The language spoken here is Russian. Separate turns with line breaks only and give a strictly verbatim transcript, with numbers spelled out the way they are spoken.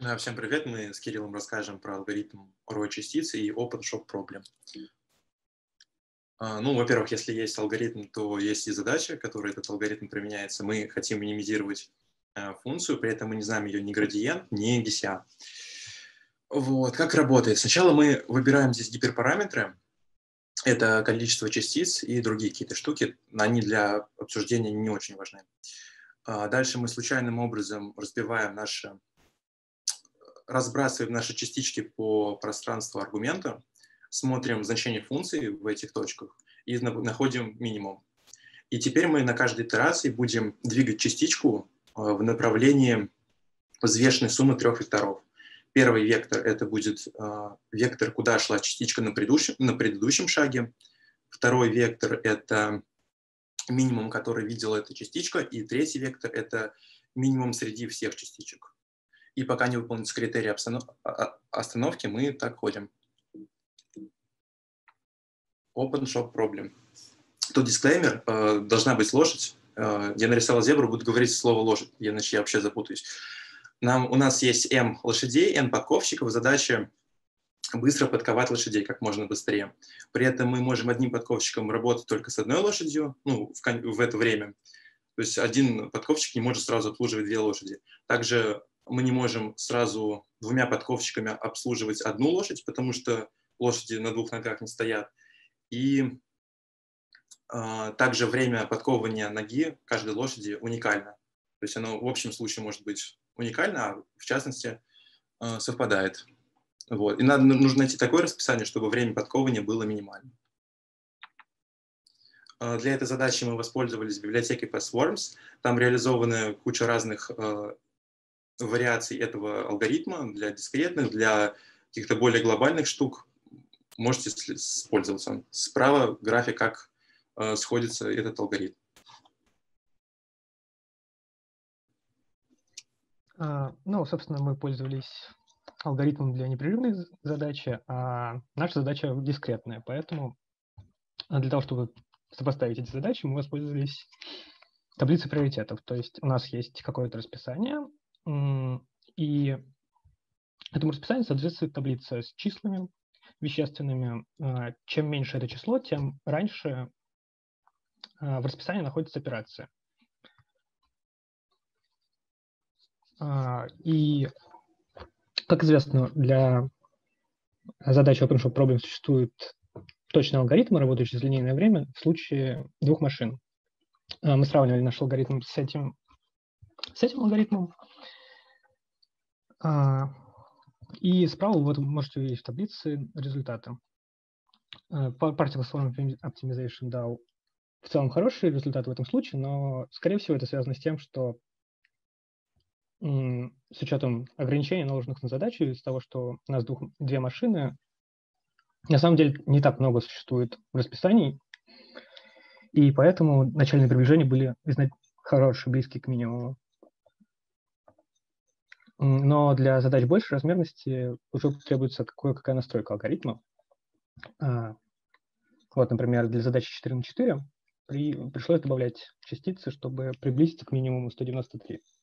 Да, всем привет! Мы с Кириллом расскажем про алгоритм роя частиц и OpenShot Problem. А, Ну, во-первых, если есть алгоритм, то есть и задача, которой этот алгоритм применяется. Мы хотим минимизировать э, функцию, при этом мы не знаем ее ни градиент, ни Гессиан. Вот, как работает? Сначала мы выбираем здесь гиперпараметры. Это количество частиц и другие какие-то штуки. Они для обсуждения не очень важны. А Дальше мы случайным образом разбиваем наши разбрасываем наши частички по пространству аргумента, смотрим значение функции в этих точках и находим минимум. И теперь мы на каждой итерации будем двигать частичку в направлении взвешенной суммы трех векторов. Первый вектор – это будет вектор, куда шла частичка на предыдущем, на предыдущем шаге. Второй вектор – это минимум, который видела эта частичка. И третий вектор – это минимум среди всех частичек. И пока не выполнится критерий остановки, мы так ходим. OpenShot Problem. Тут дисклеймер, э, должна быть лошадь. Э, я нарисовал зебру, буду говорить слово лошадь, иначе я вообще запутаюсь. Нам, у нас есть m лошадей, n подковщиков. Задача быстро подковать лошадей как можно быстрее. При этом мы можем одним подковщиком работать только с одной лошадью, ну, в, в это время. То есть один подковщик не может сразу обслуживать две лошади. Также мы не можем сразу двумя подковщиками обслуживать одну лошадь, потому что лошади на двух ногах не стоят. И э, также время подковывания ноги каждой лошади уникально. То есть оно в общем случае может быть уникально, а в частности э, совпадает. Вот. И надо, нужно найти такое расписание, чтобы время подковывания было минимальным. Для этой задачи мы воспользовались библиотекой PassWorms. Там реализованы куча разных э, вариаций этого алгоритма для дискретных, для каких-то более глобальных штук. Можете использоваться. Справа график, как э, сходится этот алгоритм.
А, ну, собственно, мы пользовались алгоритмом для непрерывной задачи, а наша задача дискретная. Поэтому для того, чтобы сопоставить эти задачи, мы воспользовались таблицей приоритетов. То есть у нас есть какое-то расписание, и этому расписанию соответствует таблица с числами вещественными. Чем меньше это число, тем раньше в расписании находится операция. И, как известно, для задачи OpenShot Problem существует точный алгоритм, работающий с линейное время в случае двух машин. Мы сравнивали наш алгоритм с этим, с этим алгоритмом. И справа вот вы можете увидеть в таблице результаты. Particle Swarm Optimization дал в целом хороший результат в этом случае, но, скорее всего, это связано с тем, что с учетом ограничений, наложенных на задачу, из-за того, что у нас двух, две машины, на самом деле не так много существует расписаний, и поэтому начальные приближения были хорошие, близкие к минимуму. Но для задач большей размерности уже требуется кое-какая настройка алгоритма. Вот, например, для задачи четыре на четыре при, пришлось добавлять частицы, чтобы приблизиться к минимуму сто девяносто три.